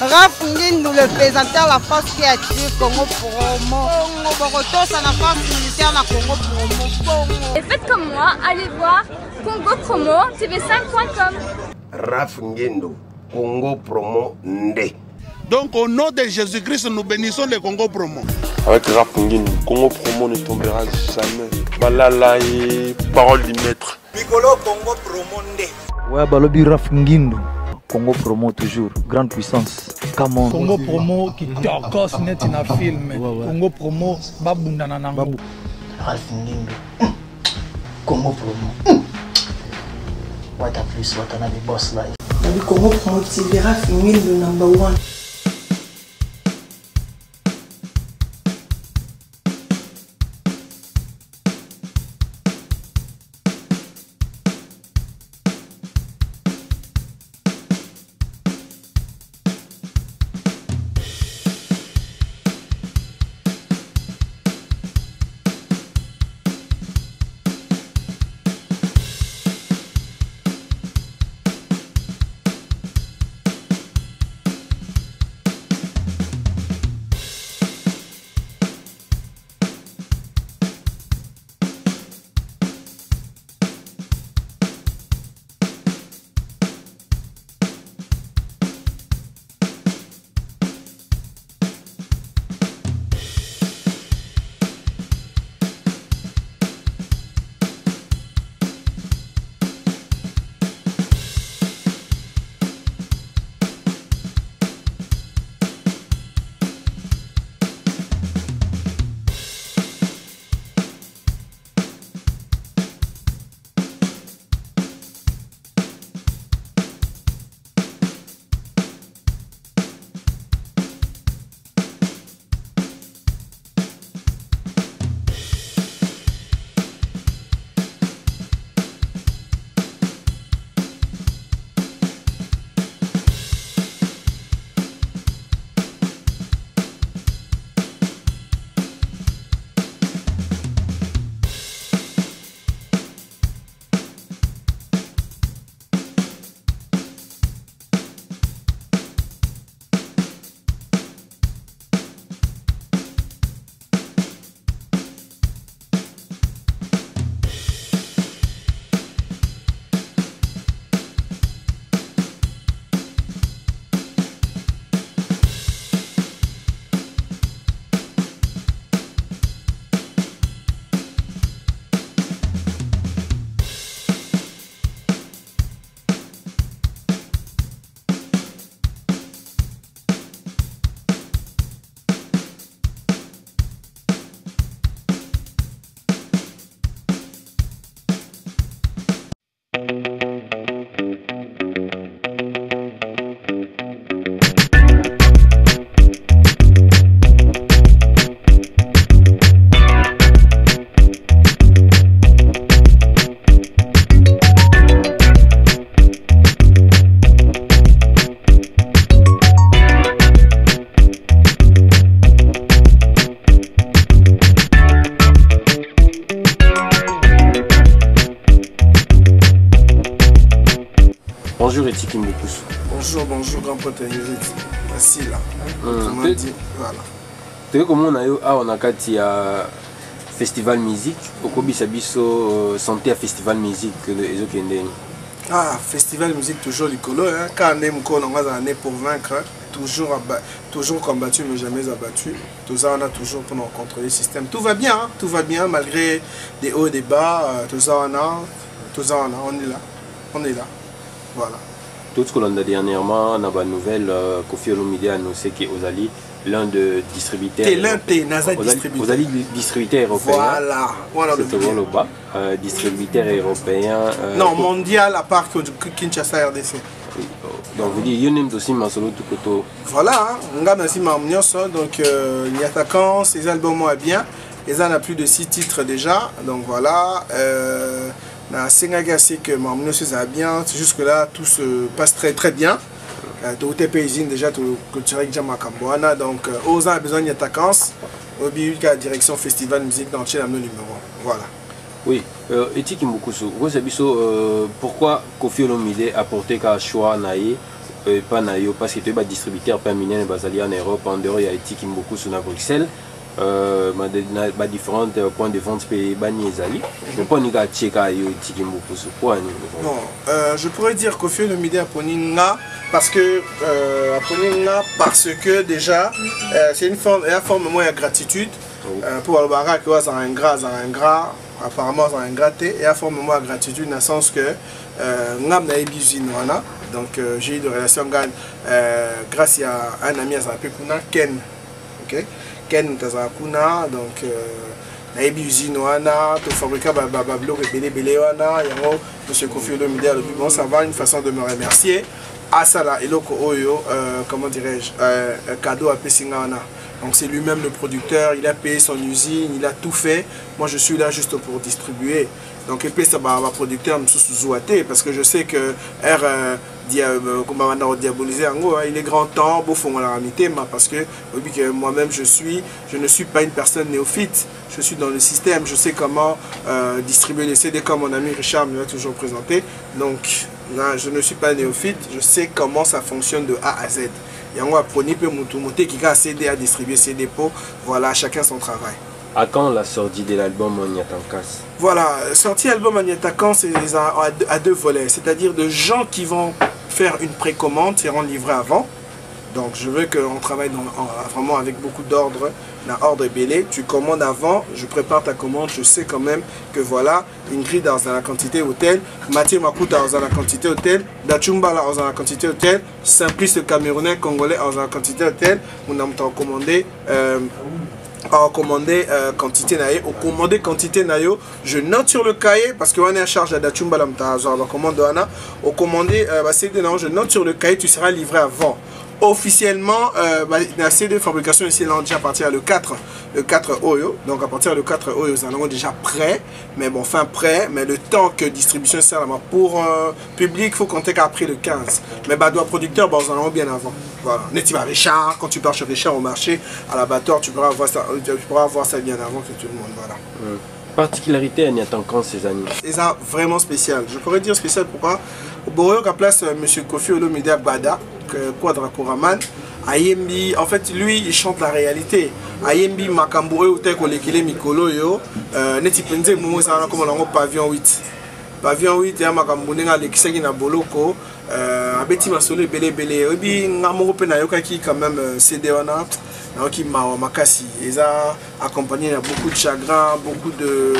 Raph Ngindu, le présentateur la force créative Congo Promo. Borotos à la force militaire na Congo Promo. Et faites comme moi, allez voir Congo Promo, tv5.com. Raph Ngindu, Congo Promo Ndé. Donc au nom de Jésus-Christ, nous bénissons le Congo Promo. Avec Raph Ngindu, Congo Promo ne tombera jamais. Malala et parole du maître. Piccolo Congo Promo Ndé. Ouais, Balobi Raph Ngindu. Congo Promo toujours, grande puissance. Come on. Congo Promo qui torcos net in a film. Congo Promo, babunda nanango. Raph Ngindu. Congo Promo. What a plus, what a boss life. Congo Promo TV, Raph Ngindu #1. Bonjour Etiki Mbukusu. Bonjour grand pote Yézit. Voici là. Voilà. Tu comment on a kati ya festival musique au Kobisa biso santé à festival musique les okende. Ah, festival musique toujours likolo hein. Quand on aime qu'on a né pour vaincre, toujours combattu mais jamais abattu. Tout ça on a toujours pour nous contrôler le système. Tout va bien malgré des hauts et des bas, tout ça on est là. Voilà. Tout ce que l'on a dernièrement, on a une nouvelle, Kofi Olomide a annoncé qu'Ozali, l'un de distributeurs. Ozali distributeur européen. Voilà. C'est distributeur européen. Non, mondial à part Kinshasa RDC. Donc vous dites, il y a aussi Masolo Tukoto. Voilà, on a aussi Mamnioso, donc il y a attaquant, ses albums sont bien. Ils en a plus de 6 titres déjà, donc voilà. Na Sengaga c'est que Mamno se va bien, jusque là tout se passe très bien. Tout est paysan déjà tout culturel Jama Kamboana donc aux a besoin d'attaquants au but de la direction festival musique dans le numéro 1. Voilà. Oui, Etiki Mbukusu, pourquoi Kofi Olomide a porté qu'un choix naïe pas naïo parce que tu es distributeur permanent basali en Europe en dehors il y a éthique beaucoup sur Bruxelles différents points de vente pays bani ezali mais pas ni ga cheka yo éthique beaucoup sur quoi non je pourrais dire que fait le midi à Poninga parce que déjà c'est une forme moins de gratitude pour le barak que ça un gras apparemment ça un gratté et à forme moins de gratitude dans le sens que ngam na ebizinoana donc j'ai eu de relation grâce à un ami à Zapekuna Ken OK Ken Tazakuna donc na ebizinoana to fabriquer bablo belé wana yango monsieur Kofi Olomide le bon ça va une façon de me remercier à ça là eloko oyo comment dirais-je cadeau à Pesingana. Donc c'est lui-même le producteur, il a payé son usine, il a tout fait. Moi je suis là juste pour distribuer. Donc et puis ça va producteur Msuzouate parce que je sais que diaboliser en gros, il est grand temps pour faire la ramité parce que moi-même je ne suis pas une personne néophyte. Je suis dans le système, je sais comment distribuer les CD comme mon ami Richard me l'a toujours présenté. Donc non, je ne suis pas néophyte, je sais comment ça fonctionne de A à Z. Et on va prendre un qui a CD à distribuer ses dépôts. Voilà, chacun son travail. À quand la sortie de l'album Onyatakas? Voilà, sortie album Onyatakas, c'est à deux volets. C'est-à-dire de gens qui vont faire une précommande, seront livrés avant. Donc je veux qu'on travaille vraiment avec beaucoup d'ordre, l'ordre belé. Tu commandes avant, je prépare ta commande, je sais quand même que voilà, Ingrid dans la quantité hôtel, Mathieu Makuta dans la quantité hôtel, Dachumba dans la quantité hôtel, Simplice le Camerounais Congolais dans la quantité hôtel, on a commandé quantité naïe, au commandé quantité naïo, je note sur le cahier parce que on est à charge de Dachumba la commande au commandé je note sur le cahier, tu seras livré avant. Officiellement, la CD de fabrication ici là déjà à partir le 4 Oyo. Donc à partir du 4 Oyo, nous allons déjà prêt. Mais bon, fin prêt. Mais le temps que distribution sert pour public, il faut compter qu'après le 15. Mais doit producteur, nous allons bien avant. Voilà. N'est-ce pas Richard, quand tu pars chez Richard au marché, à l'abattoir, tu pourras voir ça bien avant que tout le monde. Voilà. Particularité à Nyatakas ces années. C'est ça vraiment spécial. Je pourrais dire spécial pourquoi au Boroyo à place monsieur Kofi Olomide Bada. Quadra Koraman Ayembi, en fait lui il chante la réalité. Ayembi Makamboe ou tel kolekele mikolo yo neti penze momo ça comme on pavillon 8 ya Makambone nga lekisaki na boloko abeti masolo belé obi ngamoko pe na yokaki quand même CD wana na ki mawa makasi eza accompagné de beaucoup de chagrin, beaucoup de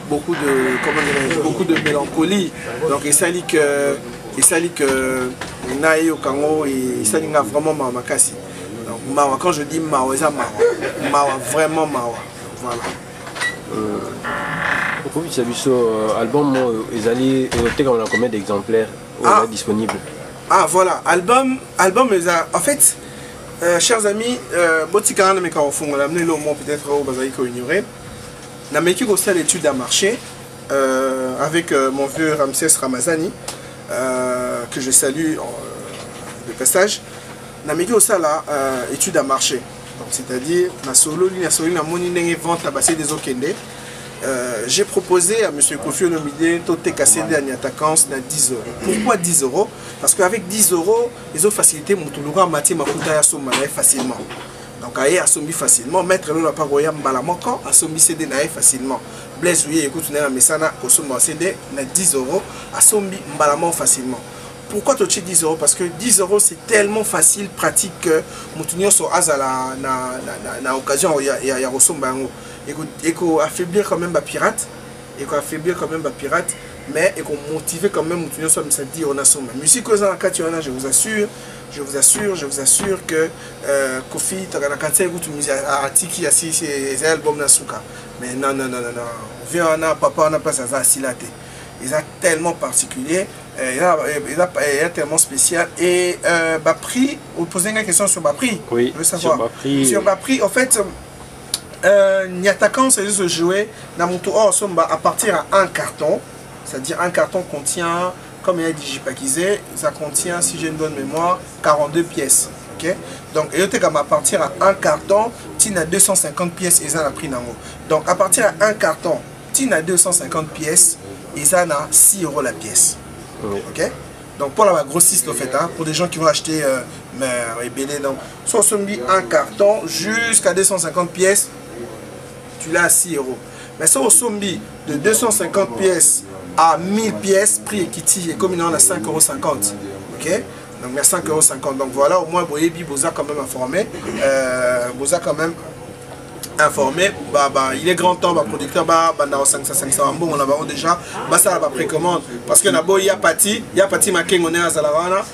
mélancolie. Donc il s'allie que Naïo Kango et ça n'a vraiment Makasi. Donc Mawa, quand je dis Mawa, c'est Mawa, vraiment Mawa. Voilà. Pourquoi tu as vu ce album combien d'exemplaires disponibles? Ah voilà, album en fait, chers amis, Botikana me Carrefour, on l'a amené le mot peut-être au Bazaïko ignoré. On a mis aussi l'étude à marché avec mon vieux Ramsès Ramazani. Que je salue de passage. Na meki osala étude à marché. Donc c'est-à-dire na solo na moni ndenge vente tabasé des okende. J'ai proposé à monsieur Kofi Olomide to te kasede à Nyatakas na 10 €. Pourquoi 10 €? Parce qu'avec 10 €, ils ont facilité mon touloura mati makuta ya soma facilement. Donc aye asombi facilement, mettre le pas royam balamoko asombi CD na facilement. Blaise oui écoute na mesana kosomba CD na 10 € asombi mbalamo facilement. Pourquoi tu dis 10 €? Parce que 10 € c'est tellement facile, pratique que Moutounio so azala na occasion ya kosomba yango. Et qu'on affaiblir quand même pirate, mais et qu'on motiver quand même Moutounio so me dire on a son musique aux en je vous assure que Kofi Taganakante écoute musique artiki assis ces albums nasuka. Mais non. Viens on a papa on a pas ça silate. Ils sont tellement particuliers, ils sont tellement spécial. Et prix, vous posez une question sur prix. Oui, je veux savoir. Sur prix, en fait, Nyatakas c'est juste jouer dans mon tour à partir à un carton. C'est-à-dire un carton contient, comme il y a digipakisé, ça contient, si j'ai une bonne mémoire, 42 pièces. Okay? Donc, à partir à un carton, tu as 250 pièces et ça a pris nango. Donc, à partir à un carton, tu as 250 pièces. Et ça a 6 € la pièce. Oui. Ok? Donc pour la grossiste en fait, hein, pour des gens qui vont acheter BD, donc soit sombi un carton jusqu'à 250 pièces, tu l'as à 6 €. Mais ça au sombi de 250 pièces à 1000 pièces, prix equity et comme il en a 5,50 €. Ok? Donc il y a 5,50 €. Donc voilà, au moins Boyebi Boza quand même informé. Boza quand même informé. Il est grand temps, producteur, on a déjà, ça va précommande. Parce que il y a Pati Making, on est à Zalavana.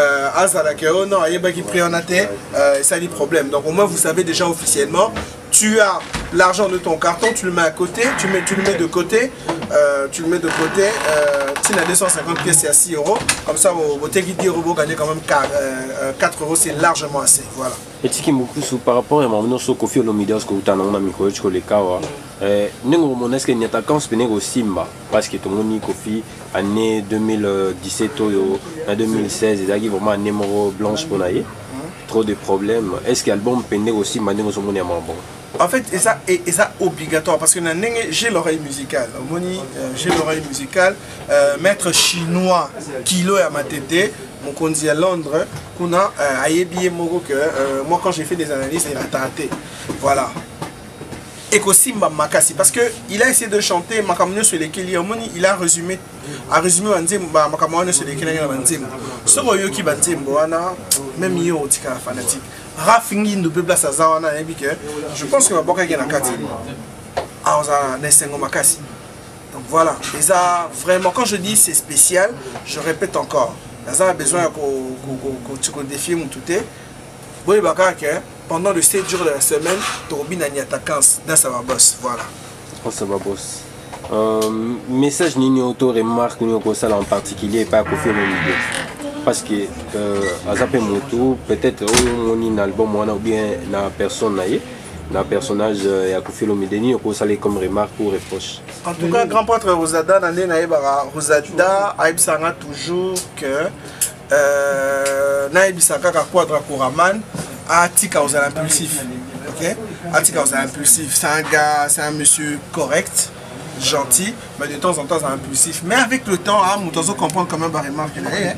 Ça dit problème. Donc au moins vous savez déjà officiellement, tu as l'argent de ton carton, tu le mets à côté, tu le mets de côté, tu le mets de côté, tu as 250 pièces, c'est à 6 €. Comme ça, vous gagnez quand même 4 €, c'est largement assez. Voilà. Et ce qui est par rapport à mon nom, Kofi Olomide, ce que tu as dans micro, est-ce qu'il y a ta chance de Simba parce que tout le monde Kofi année 2017 en 2016 il y a vraiment une numéro blanche pour naïe trop de problèmes. Est-ce que l'album peine aussi maintenant au monde bon? En fait, et ça obligatoire parce que j'ai l'oreille musicale. J'ai l'oreille musicale. Maître chinois Kilo à ma tête. Mon conduit à Londres, qu'on a moi quand j'ai fait des analyses, il a tenté. Voilà. Et Simba Makasi, parce qu'il a essayé de chanter Makamune sur lesquels il a résumé Makamune sur lesquels il a Banzim. Ce royaume qui Banzim, même il y a fanatique. Rafingi de Bebla Sazawana, je pense que ma boka est en Kati. Ah, on a Nessengo Makasi. Donc voilà, et ça vraiment, quand je dis c'est spécial, je répète encore. On a besoin que tu défies mon tout est. Pendant les 7 jours de la semaine, tu as ta vacances dans sa boss. Voilà. Ça va boss. Message ni auto remarque ni au en particulier pas Kofi Olomide. Parce que à Zapé Moto, peut-être on a un album ou bien la personne na personnage ya Kofi Olomide ni au salé comme remarque ou reproche. En tout cas, grand prêtre Rosada nandé naïba Rosada aibsanga toujours que naïbisaka ka quadra Kouraman Atika aux impulsifs. Ok? Atika aux impulsifs. C'est un gars, c'est un monsieur correct, gentil, mais de temps en temps impulsif. Mais avec le temps, on doit comprendre quand même ma remarque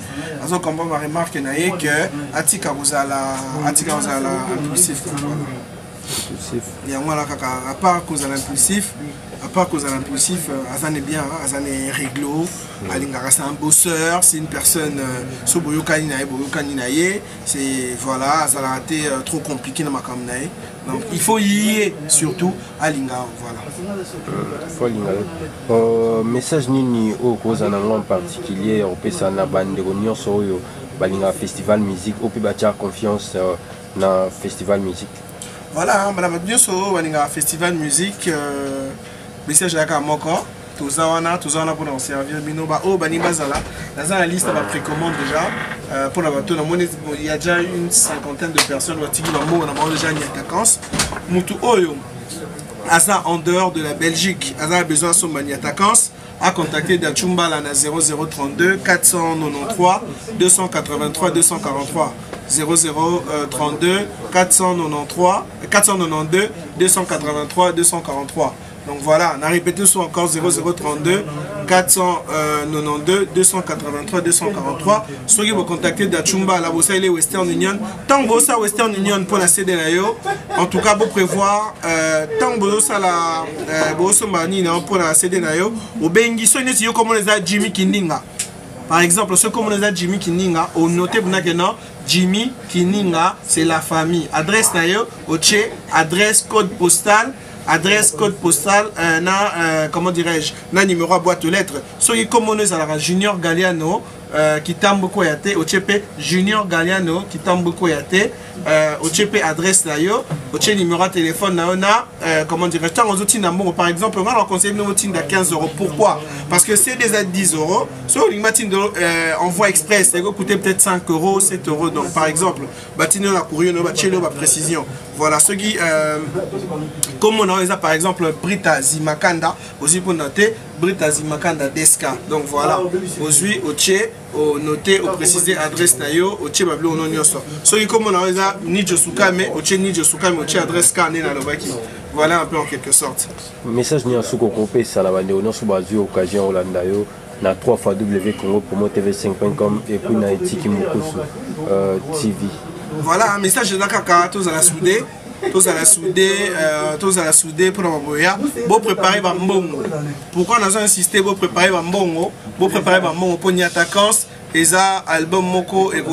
que Atika aux impulsif. Il y a moi là, à part cause à l'impulsif, Azan est bien, Azan est réglo, Alingara c'est un bosseur, c'est une personne, c'est voilà, Azan a été trop compliqué dans ma campagne. Donc il faut y aller surtout à Lingara, voilà. Message ni au cause en particulier, on peut s'en abandonner de réunion sur le festival musique, on peut bâtir confiance dans le festival musique. Voilà, madame Dioso, on a un festival musique. Message à Kamoko, tous en pour nous servir. Dans la liste de précommande déjà. Pour la bateau, il y a déjà une cinquantaine de personnes qui ont déjà une vacances. Moutou Oyo, Asa en dehors de la Belgique, Asa a besoin de son vacances. À contacter Dachumba à 0032 493 283 243. 0032 492 283 243. Donc voilà, on a répété sur encore 0032 492 283 243. Ceux qui vont contacter Dachumba, la Bossa et Western Union. Tant que ça Western Union pour la CDNAO, en tout cas, vous prévoir tant que ça la Bossa pour la CDNAO, au Bengi, ceux qui comme on les a Jimmy Kindinga. Par exemple, ceux comme on les a Jimmy Kindinga, on notait que non, Jimmy Kindinga, c'est la famille. Adresse nayo, Oche, adresse code postal. Adresse, code postal, comment dirais-je, numéro à boîte aux lettres. Soyez comme on est à la Junior Galliano, qui tambo yate, Ochepe Junior Galliano, qui tambo yate, Ochepe adresse là yo, Oche numéro de téléphone na comment dirais-je, par exemple, on va leur conseiller une outil à 15 €. Pourquoi? Parce que c'est déjà 10 €. Sur une matine envoi express, ça va coûter peut-être 5 €, 7 €. Donc par exemple, batino la courrier, no bachelo ba précision. Voilà, ceux qui, comme on a par exemple Brita Zimakanda, aussi pour noter Brita Zimakanda Deska. Donc voilà, aujourd'hui, au Tché, au noter, au préciser adresse nayo, au Tché Bablo, on y sort. Ceux qui, comme on a Nijo Sukame, au Tché Nijo Sukame, au Tché adresse Kane na Lobaki. Voilà un peu en quelque sorte. Message ni en sous-compé, ça la bande, on a sous occasion Hollanda, na 3xw.congopromotv5.com et puis na Etiki Mokoso TV. Voilà, un message de Kaka, tous à la soudée. Tous à la soudée pour la boya. Vous préparez votre mbongo. Pourquoi nous avons insisté pour préparer votre mbongo? Vous préparez votre mbongo pour Niatakans. Eza album moko et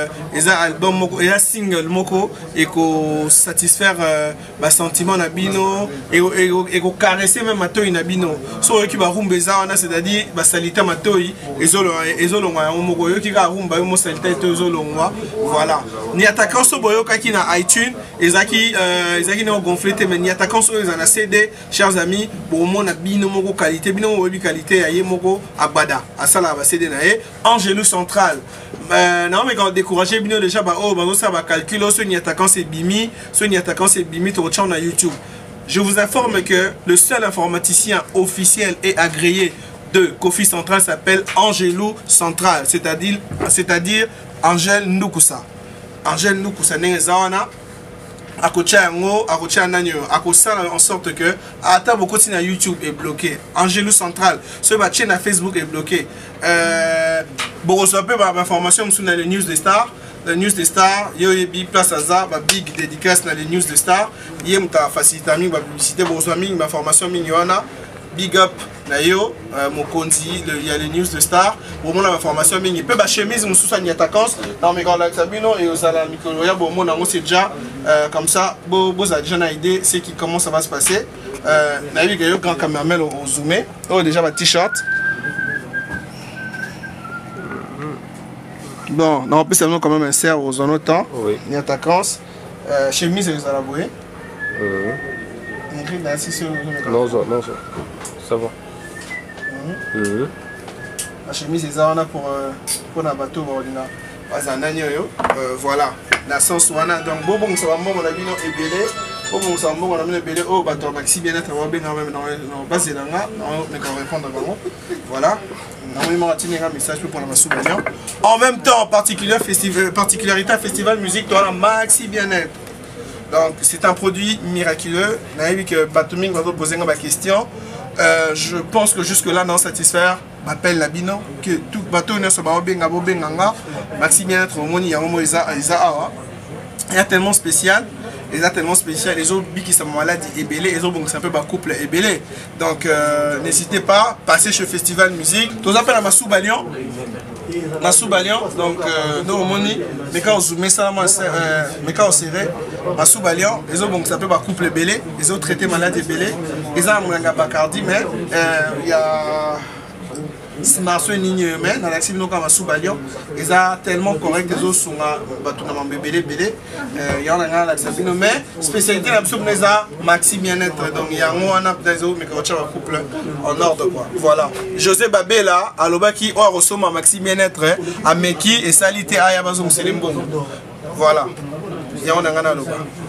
single moko et ko satisfaire ba sentiment na bino et ko caresser même matoi na bino so ki ba rumbeza wana c'est-à-dire ba salita matoi ezolongwa ya moko yo ki ka rumba yo mo salita to ezolongwa voilà ni attaquant so boyo kaki na iTunes ezaki no gonflé mais ni attaquant so ezana CD chers amis bon mo na bino moko qualité bino mo bi qualité ya ye moko abada asala ba CD na ye Angelo Central. Non mais quand découragé bien déjà ça va calculer ce attaquant c'est Bimi, tu na YouTube. Je vous informe que le seul informaticien officiel et agréé de Kofi Central s'appelle Angelo Central, c'est-à-dire Angel Nukusa. Angel Nukusa n'ezawana akocha en sorte que ata beaucoup na YouTube est bloqué. Angelo Central, ce chaîne à Facebook est bloqué. Bon, reçoit peu d'informations sur les news des stars. Les news des stars, il y a une place à ça, une big dédicace dans les news des stars. Il y a une facilité, une publicité, bon, une information, big up, nayo, mon konzi, il y a les news de stars. Bon, mon information, il peut chemise, mon sous ni attaquant. Dans mes grands lacs Sabino et aux ala micro, bon, mon c'est déjà comme ça. Bon, vous avez déjà une idée, c'est comment ça va se passer. Nayo, il y a un grand caméraman au zoomé. Oh, déjà ma t-shirt. Bon, non, en plus, c'est quand même un serre aux zones autant. Oui. Ni attaquant. Chemise, ils ont la bouée. Non, ça va. La chemise, ils ont pour un bateau ordinaire. Voilà. La sauce, donc, bon, ça va, on a vu nos ébélés. Bon, ça va, on a mis les ébélés. Oh, bateau, maxi bien être, on va bien dans le bas, c'est là, mais quand on répond devant. Voilà. Un message pour la Massoubalia. En même temps, particularité festival musique dans la maxi bien-être. Donc c'est un produit miraculeux. Que Batoming va poser une question. Je pense que jusque là non satisfaire. M'appelle la bino que tout bateau ne se bat benga maxi bien-être au monde il y a tellement spécial. Les autres qui sont malades et belés, les autres c'est un peu un couple et belé. Donc n'hésitez pas, passez chez Festival Musique. Tous appellent à Massoubalia. Donc nous au moni, mais quand on zoomait ça, mais quand on serrait, Massoubalia, les autres c'est un peu un couple et belé, les autres traités malades et belés. Ils ont un Bacardi, mais il y a Marceau Nigne, mais dans l'accident comme Massoubalia, ils ont tellement correct, les autres sont dans belé. Il y en a un l'accident, mais spécialité la Massoubalia, maxi bien-être. Donc il y a un des autres, mais quand on a un couple en ordre quoi. Voilà. José Babé là, à l'Obaki, on reçoit un maxi bien-être, à Meki et Salité Ayabazon Selimbo. Voilà. Il y a un